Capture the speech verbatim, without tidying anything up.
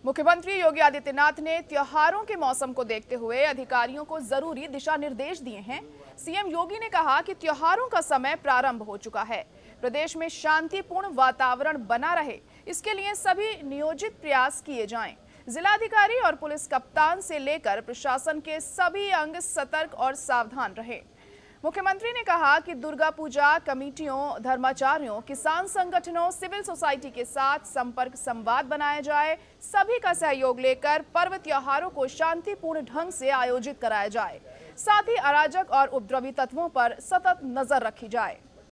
मुख्यमंत्री योगी आदित्यनाथ ने त्योहारों के मौसम को देखते हुए अधिकारियों को जरूरी दिशा निर्देश दिए हैं। सीएम योगी ने कहा कि त्योहारों का समय प्रारंभ हो चुका है। प्रदेश में शांतिपूर्ण वातावरण बना रहे, इसके लिए सभी नियोजित प्रयास किए जाएं। जिलाधिकारी और पुलिस कप्तान से लेकर प्रशासन के सभी अंग सतर्क और सावधान रहे। मुख्यमंत्री ने कहा कि दुर्गा पूजा कमेटियों, धर्माचार्यों, किसान संगठनों, सिविल सोसाइटी के साथ संपर्क संवाद बनाया जाए। सभी का सहयोग लेकर पर्व त्योहारों को शांतिपूर्ण ढंग से आयोजित कराया जाए। साथ ही अराजक और उपद्रवी तत्वों पर सतत नजर रखी जाए।